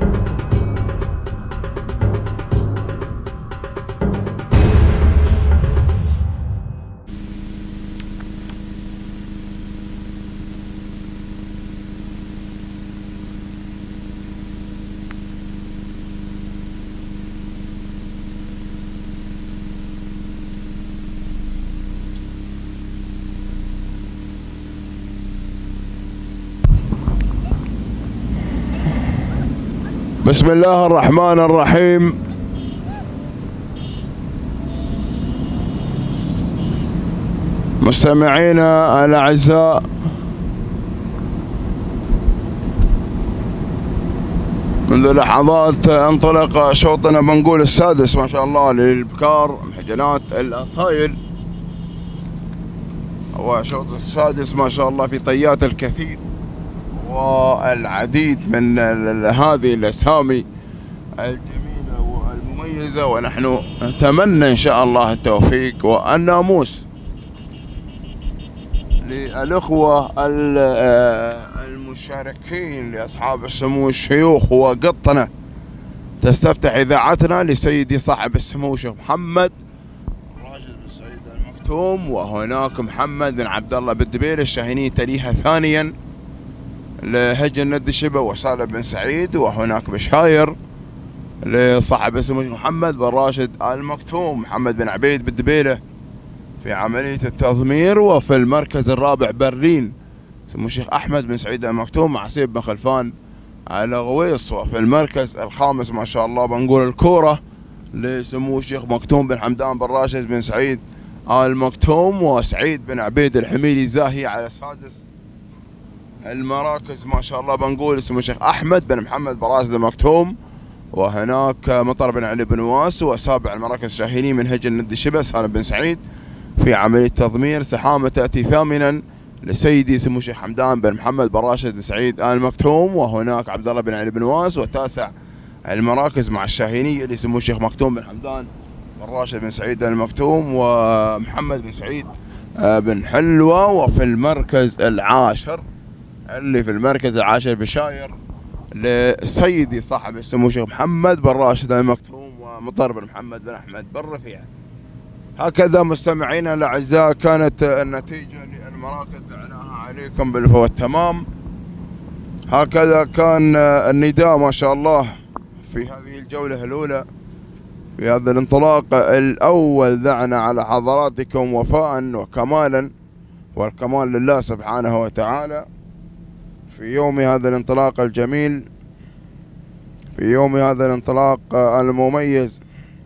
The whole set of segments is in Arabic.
بسم الله الرحمن الرحيم. مستمعينا الأعزاء، منذ لحظات انطلق شوطنا بنقول السادس ما شاء الله للبكار محجنات الأصايل. هو شوط السادس ما شاء الله في طيات الكثير والعديد من هذه الأسامي الجميلة والمميزة، ونحن نتمنى إن شاء الله التوفيق والناموس للأخوة المشاركين لأصحاب السمو الشيوخ وقطنة. تستفتح إذاعتنا لسيدي صاحب السمو شيخ محمد راشد بن سعيد المكتوم، وهناك محمد بن عبد الله بالدبيل الشاهيني تليها ثانيا لهجن ند الشبه وسالم بن سعيد، وهناك بشاير لصاحب اسمه محمد بن راشد المكتوم محمد بن عبيد بالدبيله في عمليه التضمير. وفي المركز الرابع برلين سمو الشيخ احمد بن سعيد المكتوم مع سيب بن خلفان على غويص. وفي المركز الخامس ما شاء الله بنقول الكوره لسمو الشيخ مكتوم بن حمدان بن راشد بن سعيد المكتوم وسعيد بن عبيد الحميلي زاهي على سادس المراكز ما شاء الله بنقول اسمه الشيخ احمد بن محمد بن راشد المكتوم، وهناك مطر بن علي بن واس. وسابع المراكز الشاهيني من هجن ند الشبه سالم بن سعيد في عمليه تضمير. سحامه تاتي ثامنا لسيدي سمو الشيخ حمدان بن محمد بن راشد بن سعيد المكتوم، وهناك عبد الله بن علي بن واس. وتاسع المراكز مع الشاهينيه اللي سمو الشيخ مكتوم بن حمدان بن راشد بن سعيد المكتوم ومحمد بن سعيد بن حلوه. وفي المركز العاشر اللي في المركز العاشر بشاير لسيدي صاحب السمو الشيخ محمد بن راشد المكتوم ومطر بن محمد بن احمد بن رفيع. هكذا مستمعينا الاعزاء كانت النتيجه للمراكز دعناها عليكم بالفو التمام. هكذا كان النداء ما شاء الله في هذه الجوله الاولى في هذا الانطلاق الاول. دعنا على حضراتكم وفاء وكمالا، والكمال لله سبحانه وتعالى في يوم هذا الانطلاق الجميل، في يوم هذا الانطلاق المميز.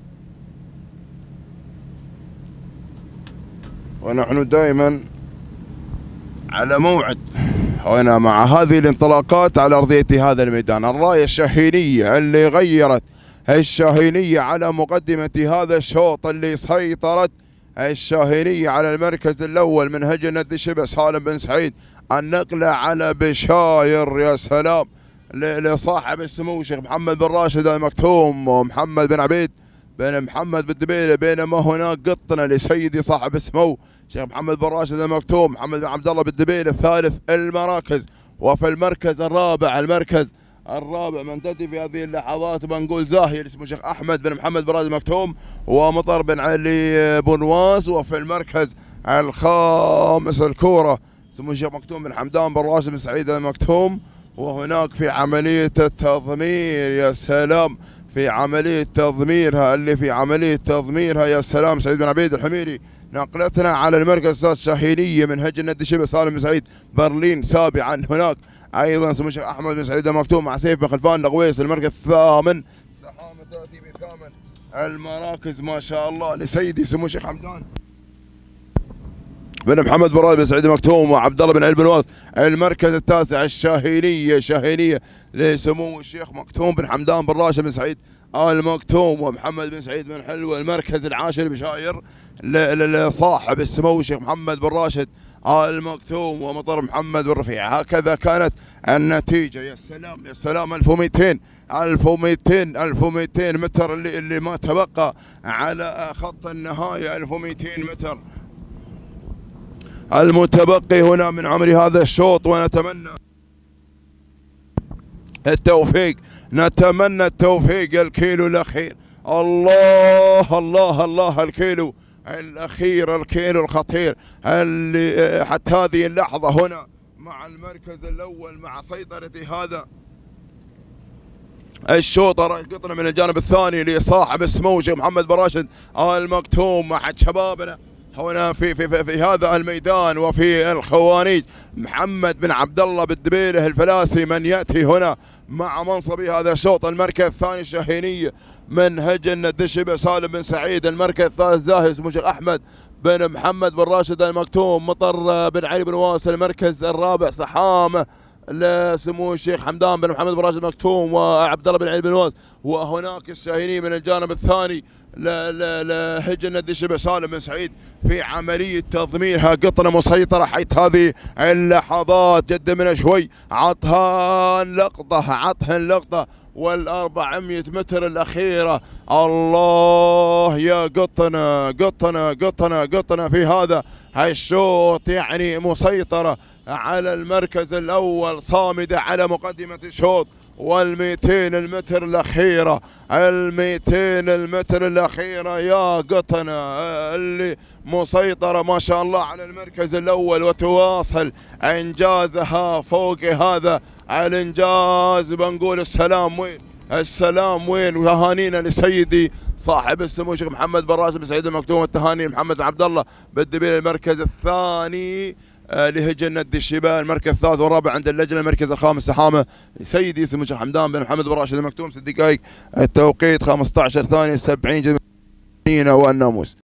ونحن دائما على موعد هنا مع هذه الانطلاقات على أرضية هذا الميدان. الراية الشاهينية اللي غيرت الشاهينية على مقدمة هذا الشوط، اللي سيطرت الشاهينية على المركز الأول من هجن ند الشبه سالم بن سعيد. النقلة على بشاير يا سلام لصاحب السمو الشيخ محمد بن راشد المكتوم ومحمد بن عبيد بن محمد بالدبيله، بينما هناك قطنا لسيدي صاحب السمو الشيخ محمد بن راشد المكتوم محمد بن عبد الله بالدبيله ثالث المراكز. وفي المركز الرابع، المركز الرابع منتدي في هذه اللحظات بنقول زاهي اللي اسمه الشيخ احمد بن محمد بن راشد المكتوم ومطر بن علي بن واس. وفي المركز الخامس الكوره سمو الشيخ مكتوم بن حمدان بن راشد بن سعيد المكتوم. وهناك في عملية التضمير يا سلام، في عملية تضميرها اللي في عملية تضميرها يا سلام سعيد بن عبيد الحميري. نقلتنا على المركز الشاهينية من هجن ند الشبه سالم بن سعيد برلين. سابعا هناك أيضا سمو الشيخ أحمد بن سعيد المكتوم مع سيف بن خلفان لغويص. المركز الثامن سحامة تأتي بثامن المراكز ما شاء الله لسيدي سمو الشيخ حمدان بن محمد بن راشد بن سعيد المكتوم وعبد الله بن علي بن واس. المركز التاسع الشاهينية لسمو الشيخ مكتوم بن حمدان بن راشد بن سعيد المكتوم ومحمد بن سعيد بن حلوة. المركز العاشر بشاير لصاحب السمو الشيخ محمد بن راشد المكتوم ومطر محمد بن رفيع. هكذا كانت النتيجة يا سلام يا سلام. 1200 متر اللي ما تبقى على خط النهاية. 1200 متر المتبقي هنا من عمر هذا الشوط. ونتمنى التوفيق، نتمنى التوفيق. الكيلو الأخير، الله الله الله، الكيلو الأخير، الكيلو الخطير اللي حتى هذه اللحظة هنا مع المركز الأول، مع سيطرة هذا الشوط. قطنا من الجانب الثاني لصاحب السمو شيخ محمد بن راشد آل مكتوم، أحد شبابنا هنا في هذا الميدان وفي الخوانيج. محمد بن عبد الله بالدبيله الفلاسي من ياتي هنا مع منصبي هذا الشوط. المركز الثاني الشاهينيه من هجن الدشبه سالم بن سعيد. المركز الثالث زاهي اسمه شيخ احمد بن محمد بن راشد المكتوم. مطر بن علي بن واصل. المركز الرابع صحامه لسمو الشيخ حمدان بن محمد بن راشد المكتوم وعبد الله بن علي بن واصل. وهناك الشاهيني من الجانب الثاني لهجن الدشبه سالم بن سعيد في عمليه تضمينها. قطنا مسيطره حيث هذه اللحظات. جد من شوي عطها اللقطه وال400 متر الأخيرة. الله يا قطنا في هذا الشوط، يعني مسيطرة على المركز الأول، صامدة على مقدمة الشوط. وال200 المتر الأخيرة، ال200 المتر الأخيرة يا قطنا اللي مسيطرة ما شاء الله على المركز الأول وتواصل إنجازها فوق هذا الإنجاز. بنقول السلام وين وتهانينا لسيدي صاحب السمو شيخ محمد بن راشد بن سعيد المكتوم. التهاني محمد بن عبد الله بالدبيل. المركز الثاني لهجن الدشبه. المركز الثالث والرابع عند اللجنه. المركز الخامس سحامه سيدي سمو الشيخ حمدان بن محمد بن راشد المكتوم. 6 دقائق التوقيت 15 ثانيه 70 والناموس.